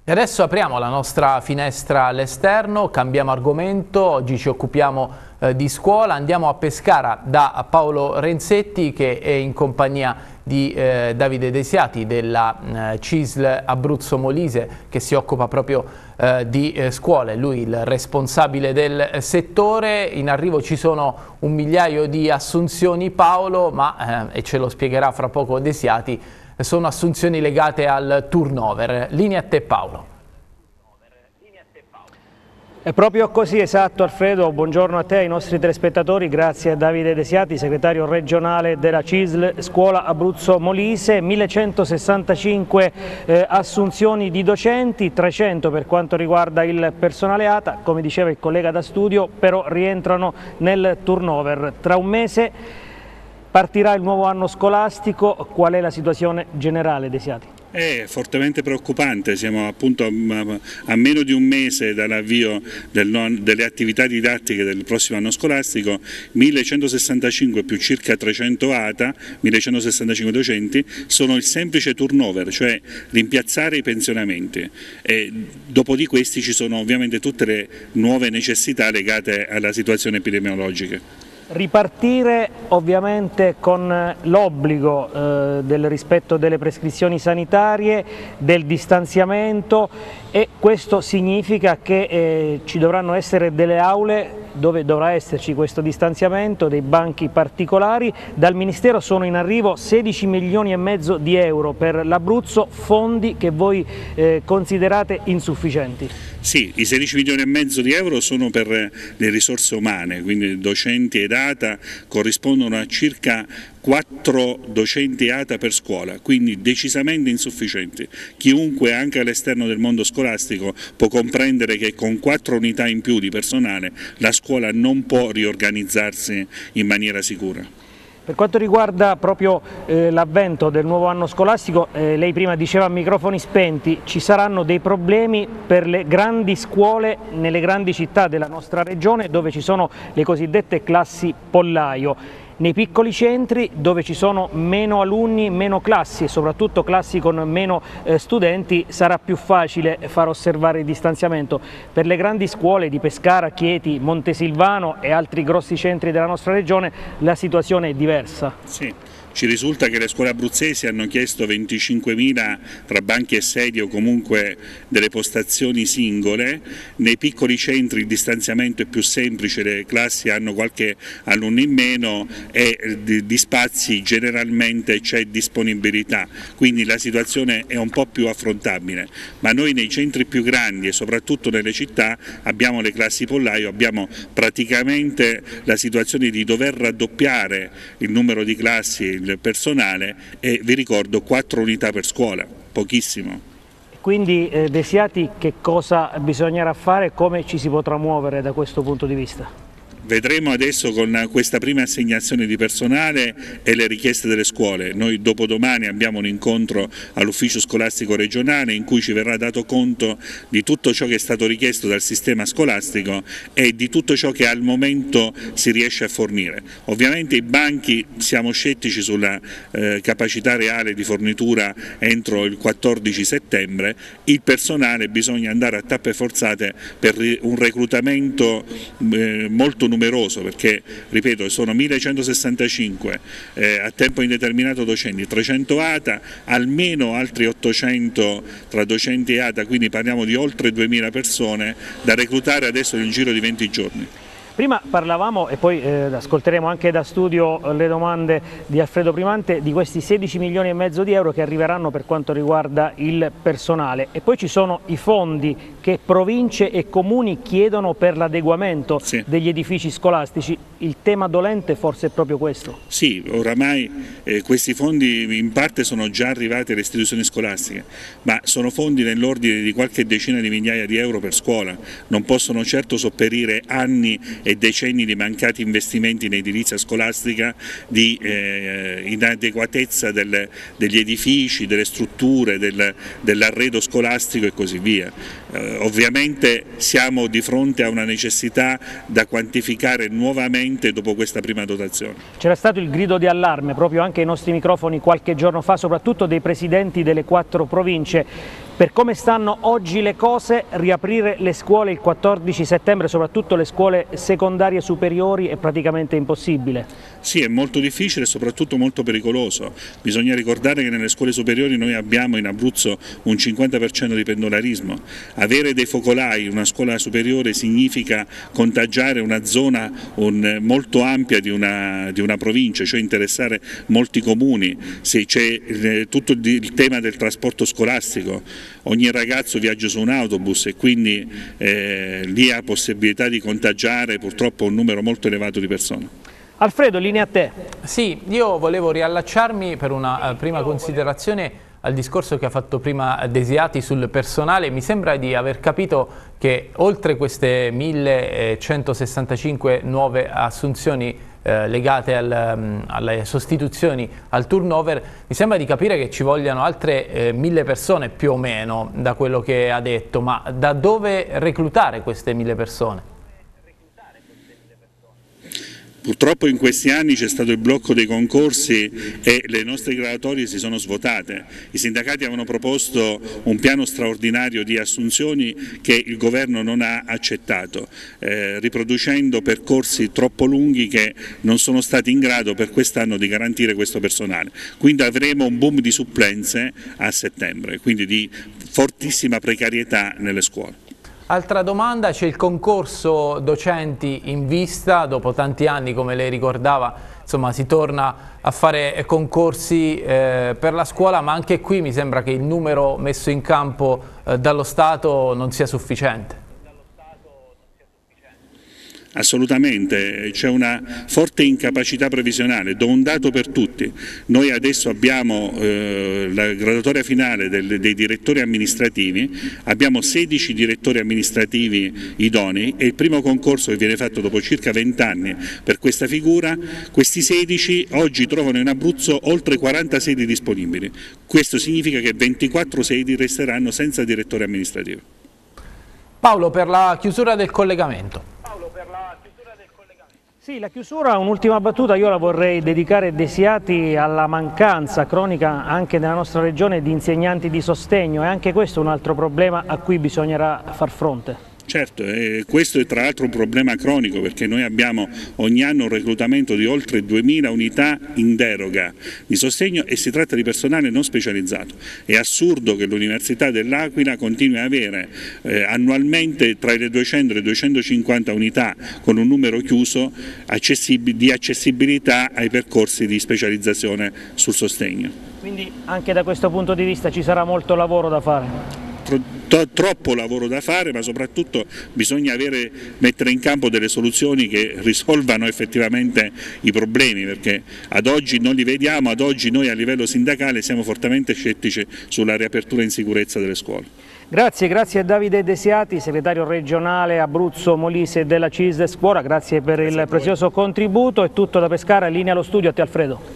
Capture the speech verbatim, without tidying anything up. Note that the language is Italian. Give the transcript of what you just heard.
E adesso apriamo la nostra finestra all'esterno, cambiamo argomento, oggi ci occupiamo eh, di scuola, andiamo a Pescara da Paolo Renzetti che è in compagnia di eh, Davide Desiati della eh, C I S L Abruzzo Molise che si occupa proprio eh, di eh, scuole, lui il responsabile del settore. In arrivo ci sono un migliaio di assunzioni, Paolo, ma eh, e ce lo spiegherà fra poco Desiati, sono assunzioni legate al turnover. Linea a te, Paolo. È proprio così, esatto Alfredo, buongiorno a te e ai nostri telespettatori, grazie a Davide Desiati, segretario regionale della C I S L Scuola Abruzzo Molise, millecentosessantacinque eh, assunzioni di docenti, trecento per quanto riguarda il personale A T A, come diceva il collega da studio, però rientrano nel turnover. Tra un mese partirà il nuovo anno scolastico, qual è la situazione generale, Desiati? È fortemente preoccupante, siamo appunto a meno di un mese dall'avvio del delle attività didattiche del prossimo anno scolastico, millecentosessantacinque più circa trecento A T A, millecentosessantacinque docenti, sono il semplice turnover, cioè rimpiazzare i pensionamenti. E dopo di questi ci sono ovviamente tutte le nuove necessità legate alla situazione epidemiologica. Ripartire ovviamente con l'obbligo eh, del rispetto delle prescrizioni sanitarie, del distanziamento, e questo significa che eh, ci dovranno essere delle aule dove dovrà esserci questo distanziamento, dei banchi particolari. Dal Ministero sono in arrivo sedici milioni e mezzo di euro per l'Abruzzo, fondi che voi eh, considerate insufficienti. Sì, i sedici milioni e mezzo di euro sono per le risorse umane, quindi docenti ed A T A corrispondono a circa quattro docenti A T A per scuola, quindi decisamente insufficienti. Chiunque anche all'esterno del mondo scolastico può comprendere che con quattro unità in più di personale la scuola non può riorganizzarsi in maniera sicura. Per quanto riguarda proprio eh, l'avvento del nuovo anno scolastico, eh, lei prima diceva a microfoni spenti, ci saranno dei problemi per le grandi scuole nelle grandi città della nostra regione dove ci sono le cosiddette classi pollaio. Nei piccoli centri dove ci sono meno alunni, meno classi e soprattutto classi con meno eh, studenti sarà più facile far osservare il distanziamento. Per le grandi scuole di Pescara, Chieti, Montesilvano e altri grossi centri della nostra regione la situazione è diversa. Sì. Ci risulta che le scuole abruzzesi hanno chiesto venticinquemila tra banchi e sedie o comunque delle postazioni singole. Nei piccoli centri il distanziamento è più semplice, le classi hanno qualche alunno in meno e di, di spazi generalmente c'è disponibilità, quindi la situazione è un po' più affrontabile. Ma noi nei centri più grandi e soprattutto nelle città abbiamo le classi pollaio, abbiamo praticamente la situazione di dover raddoppiare il numero di classi, il personale, e vi ricordo quattro unità per scuola, pochissimo. Quindi eh, Desiati, che cosa bisognerà fare, come ci si potrà muovere da questo punto di vista? Vedremo adesso con questa prima assegnazione di personale e le richieste delle scuole. Noi dopodomani abbiamo un incontro all'ufficio scolastico regionale in cui ci verrà dato conto di tutto ciò che è stato richiesto dal sistema scolastico e di tutto ciò che al momento si riesce a fornire. Ovviamente i banchi siamo scettici sulla eh, capacità reale di fornitura entro il quattordici settembre, il personale bisogna andare a tappe forzate per un reclutamento eh, molto numeroso, perché ripeto sono millecentosessantacinque eh, a tempo indeterminato docenti, trecento A T A, almeno altri ottocento tra docenti e A T A, quindi parliamo di oltre duemila persone da reclutare adesso nel giro di venti giorni. Prima parlavamo, e poi eh, ascolteremo anche da studio le domande di Alfredo Primante, di questi sedici milioni e mezzo di euro che arriveranno per quanto riguarda il personale, e poi ci sono i fondi che province e comuni chiedono per l'adeguamento sì. degli edifici scolastici. Il tema dolente forse è proprio questo? Sì, oramai eh, questi fondi in parte sono già arrivati alle istituzioni scolastiche, ma sono fondi nell'ordine di qualche decina di migliaia di euro per scuola, non possono certo sopperire anni e decenni di mancati investimenti in edilizia scolastica, di eh, inadeguatezza delle, degli edifici, delle strutture, del, dell'arredo scolastico e così via. Eh, ovviamente siamo di fronte a una necessità da quantificare nuovamente dopo questa prima dotazione. C'era stato il grido di allarme proprio anche ai nostri microfoni qualche giorno fa, soprattutto dei presidenti delle quattro province. Per come stanno oggi le cose, riaprire le scuole il quattordici settembre, soprattutto le scuole secondarie superiori, è praticamente impossibile. Sì, è molto difficile e soprattutto molto pericoloso. Bisogna ricordare che nelle scuole superiori noi abbiamo in Abruzzo un cinquanta per cento di pendolarismo. Avere dei focolai in una scuola superiore significa contagiare una zona un, molto ampia di una, di una provincia, cioè interessare molti comuni. Se c'è eh, tutto il, il tema del trasporto scolastico. Ogni ragazzo viaggia su un autobus e quindi eh, lì ha possibilità di contagiare purtroppo un numero molto elevato di persone. Alfredo, linea a te. Sì, io volevo riallacciarmi per una uh, prima considerazione al discorso che ha fatto prima Desiati sul personale. Mi sembra di aver capito che oltre queste millecentosessantacinque nuove assunzioni eh, legate al, um, alle sostituzioni al turnover, mi sembra di capire che ci vogliano altre eh, mille persone più o meno, da quello che ha detto, ma da dove reclutare queste mille persone? Purtroppo in questi anni c'è stato il blocco dei concorsi e le nostre graduatorie si sono svuotate. I sindacati avevano proposto un piano straordinario di assunzioni che il governo non ha accettato, eh, riproducendo percorsi troppo lunghi che non sono stati in grado per quest'anno di garantire questo personale. Quindi avremo un boom di supplenze a settembre, quindi di fortissima precarietà nelle scuole. Altra domanda, c'è il concorso docenti in vista, dopo tanti anni come lei ricordava, insomma si torna a fare concorsi eh, per la scuola, ma anche qui mi sembra che il numero messo in campo eh, dallo Stato non sia sufficiente. Assolutamente, c'è una forte incapacità previsionale. Do un dato per tutti: noi adesso abbiamo eh, la graduatoria finale del, dei direttori amministrativi, abbiamo sedici direttori amministrativi idonei, e il primo concorso che viene fatto dopo circa venti anni per questa figura. Questi sedici oggi trovano in Abruzzo oltre quaranta sedi disponibili. Questo significa che ventiquattro sedi resteranno senza direttore amministrativo. Paolo, per la chiusura del collegamento. Sì, la chiusura, un'ultima battuta, io la vorrei dedicare Desiati alla mancanza cronica anche nella nostra regione di insegnanti di sostegno, e anche questo è un altro problema a cui bisognerà far fronte. Certo, e questo è tra l'altro un problema cronico, perché noi abbiamo ogni anno un reclutamento di oltre duemila unità in deroga di sostegno e si tratta di personale non specializzato. È assurdo che l'Università dell'Aquila continui a avere eh, annualmente tra le duecento e le duecentocinquanta unità con un numero chiuso accessibili, di accessibilità ai percorsi di specializzazione sul sostegno. Quindi anche da questo punto di vista ci sarà molto lavoro da fare. Troppo lavoro da fare, ma soprattutto bisogna avere, mettere in campo delle soluzioni che risolvano effettivamente i problemi, perché ad oggi non li vediamo. Ad oggi noi a livello sindacale siamo fortemente scettici sulla riapertura in sicurezza delle scuole. Grazie, grazie a Davide Desiati, segretario regionale Abruzzo Molise della C I S D E Scuola, grazie per il prezioso contributo. È tutto da Pescara, linea allo studio, a te Alfredo.